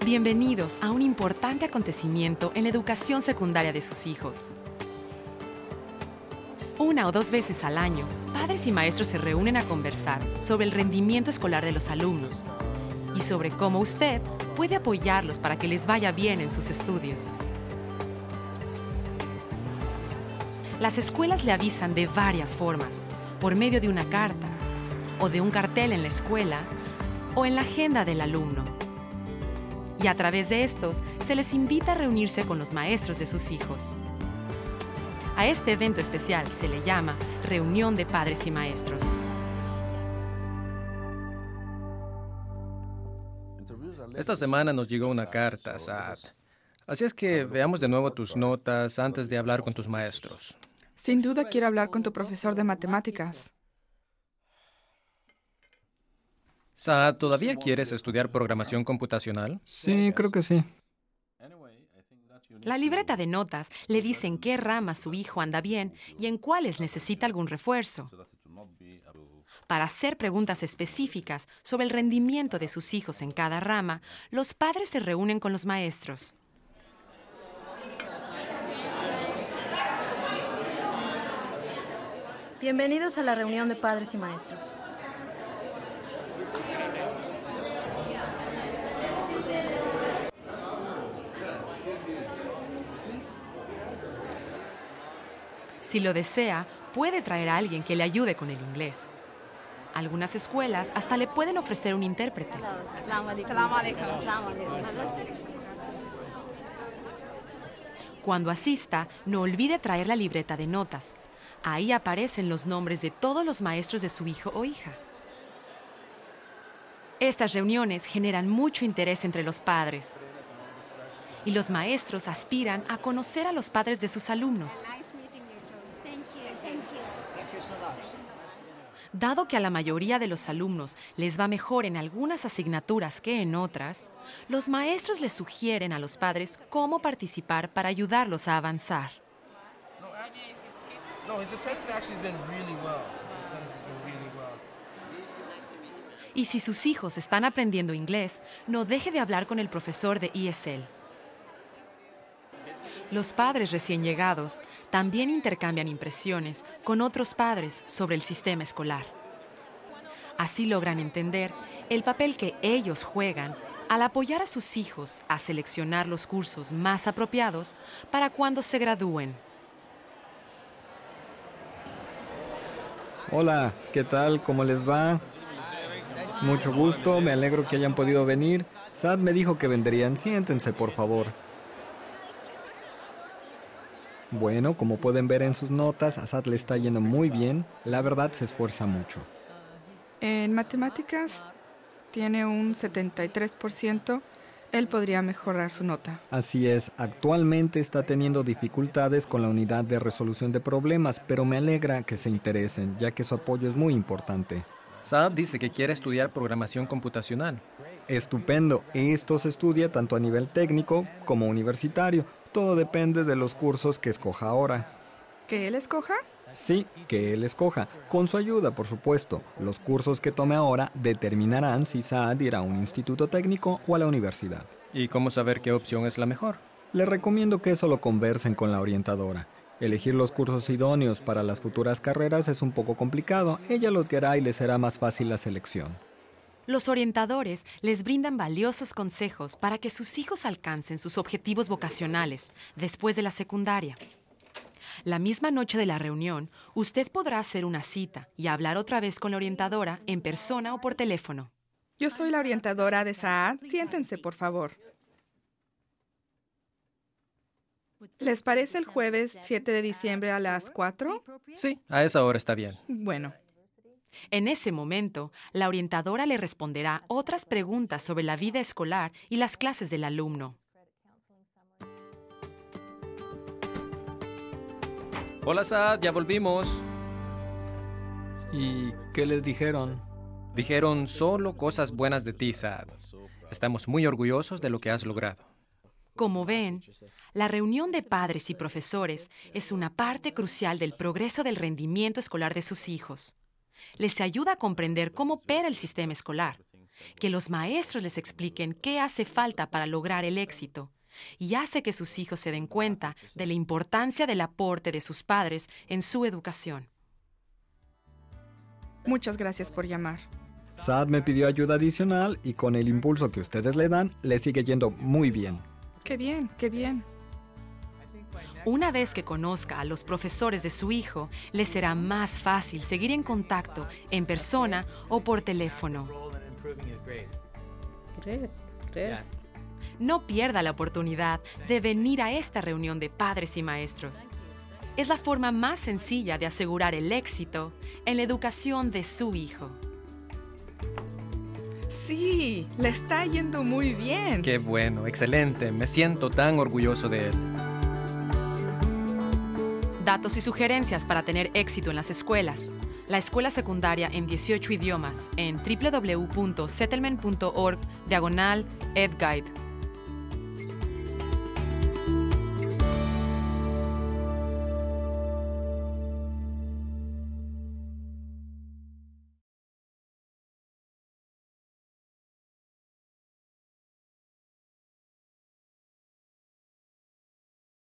Bienvenidos a un importante acontecimiento en la educación secundaria de sus hijos. 1 o 2 veces al año, padres y maestros se reúnen a conversar sobre el rendimiento escolar de los alumnos y sobre cómo usted puede apoyarlos para que les vaya bien en sus estudios. Las escuelas le avisan de varias formas, por medio de una carta, o de un cartel en la escuela, o en la agenda del alumno. Y a través de estos, se les invita a reunirse con los maestros de sus hijos. A este evento especial se le llama Reunión de Padres y Maestros. Esta semana nos llegó una carta, Saad. Así es que veamos de nuevo tus notas antes de hablar con tus maestros. Sin duda quiero hablar con tu profesor de matemáticas. Saad, ¿todavía quieres estudiar programación computacional? Sí, creo que sí. La libreta de notas le dice en qué ramas su hijo anda bien y en cuáles necesita algún refuerzo. Para hacer preguntas específicas sobre el rendimiento de sus hijos en cada rama, los padres se reúnen con los maestros. Bienvenidos a la reunión de padres y maestros. Si lo desea, puede traer a alguien que le ayude con el inglés. Algunas escuelas hasta le pueden ofrecer un intérprete. Cuando asista, no olvide traer la libreta de notas. Ahí aparecen los nombres de todos los maestros de su hijo o hija. Estas reuniones generan mucho interés entre los padres. Y los maestros aspiran a conocer a los padres de sus alumnos. Dado que a la mayoría de los alumnos les va mejor en algunas asignaturas que en otras, los maestros les sugieren a los padres cómo participar para ayudarlos a avanzar. Y si sus hijos están aprendiendo inglés, no deje de hablar con el profesor de ESL. Los padres recién llegados también intercambian impresiones con otros padres sobre el sistema escolar. Así logran entender el papel que ellos juegan al apoyar a sus hijos a seleccionar los cursos más apropiados para cuando se gradúen. Hola, ¿qué tal? ¿Cómo les va? Mucho gusto, me alegro que hayan podido venir. Saad me dijo que vendrían. Siéntense, por favor. Bueno, como pueden ver en sus notas, a Saad le está yendo muy bien. La verdad, se esfuerza mucho. En matemáticas tiene un 73%. Él podría mejorar su nota. Así es, actualmente está teniendo dificultades con la unidad de resolución de problemas, pero me alegra que se interesen, ya que su apoyo es muy importante. Saad dice que quiere estudiar programación computacional. Estupendo, esto se estudia tanto a nivel técnico como universitario. Todo depende de los cursos que escoja ahora. ¿Que él escoja? Sí, que él escoja, con su ayuda, por supuesto. Los cursos que tome ahora determinarán si Saad irá a un instituto técnico o a la universidad. ¿Y cómo saber qué opción es la mejor? Le recomiendo que eso lo conversen con la orientadora. Elegir los cursos idóneos para las futuras carreras es un poco complicado. Ella los guiará y les será más fácil la selección. Los orientadores les brindan valiosos consejos para que sus hijos alcancen sus objetivos vocacionales después de la secundaria. La misma noche de la reunión, usted podrá hacer una cita y hablar otra vez con la orientadora en persona o por teléfono. Yo soy la orientadora de Saad. Siéntense, por favor. ¿Les parece el jueves 7 de diciembre a las 4? Sí, a esa hora está bien. Bueno. En ese momento, la orientadora le responderá otras preguntas sobre la vida escolar y las clases del alumno. Hola, Saad, ya volvimos. ¿Y qué les dijeron? Dijeron solo cosas buenas de ti, Saad. Estamos muy orgullosos de lo que has logrado. Como ven, la reunión de padres y profesores es una parte crucial del progreso del rendimiento escolar de sus hijos. Les ayuda a comprender cómo opera el sistema escolar, que los maestros les expliquen qué hace falta para lograr el éxito, y hace que sus hijos se den cuenta de la importancia del aporte de sus padres en su educación. Muchas gracias por llamar. Saad me pidió ayuda adicional y con el impulso que ustedes le dan, le sigue yendo muy bien. Qué bien, qué bien. Una vez que conozca a los profesores de su hijo, le será más fácil seguir en contacto en persona o por teléfono. No pierda la oportunidad de venir a esta reunión de padres y maestros. Es la forma más sencilla de asegurar el éxito en la educación de su hijo. Sí, le está yendo muy bien. Qué bueno, excelente. Me siento tan orgulloso de él. Datos y sugerencias para tener éxito en las escuelas. La escuela secundaria en 18 idiomas en www.settlement.org/edguide.